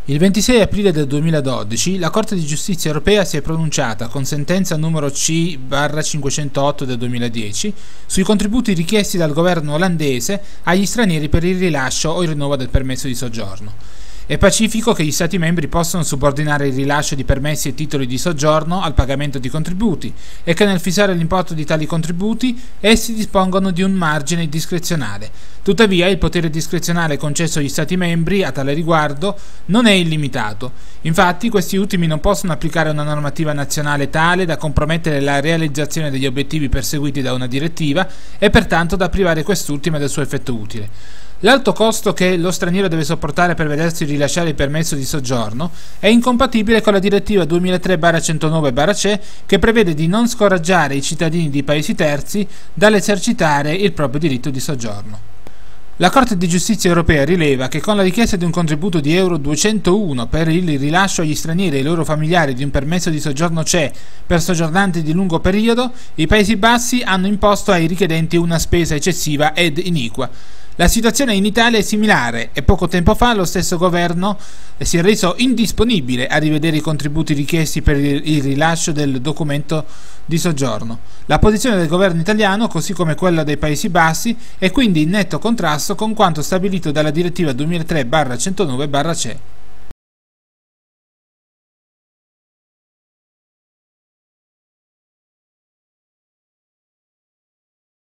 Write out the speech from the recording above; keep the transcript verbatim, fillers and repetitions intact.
Il ventisei aprile del duemiladodici la Corte di Giustizia europea si è pronunciata con sentenza numero C cinquecentootto del duemiladieci sui contributi richiesti dal governo olandese agli stranieri per il rilascio o il rinnovo del permesso di soggiorno. È pacifico che gli Stati membri possono subordinare il rilascio di permessi e titoli di soggiorno al pagamento di contributi e che nel fissare l'importo di tali contributi essi dispongono di un margine discrezionale. Tuttavia il potere discrezionale concesso agli Stati membri a tale riguardo non è illimitato. Infatti questi ultimi non possono applicare una normativa nazionale tale da compromettere la realizzazione degli obiettivi perseguiti da una direttiva e pertanto da privare quest'ultima del suo effetto utile. L'alto costo che lo straniero deve sopportare per vedersi rilasciare il permesso di soggiorno è incompatibile con la direttiva duemilatré centonove C E che prevede di non scoraggiare i cittadini di paesi terzi dall'esercitare il proprio diritto di soggiorno. La Corte di Giustizia europea rileva che con la richiesta di un contributo di euro duecentouno per il rilascio agli stranieri e ai loro familiari di un permesso di soggiorno C E per soggiornanti di lungo periodo, i Paesi Bassi hanno imposto ai richiedenti una spesa eccessiva ed iniqua. La situazione in Italia è similare e poco tempo fa lo stesso governo si è reso indisponibile a rivedere i contributi richiesti per il rilascio del documento di soggiorno. La posizione del governo italiano, così come quella dei Paesi Bassi, è quindi in netto contrasto con quanto stabilito dalla direttiva duemilatré centonove C E.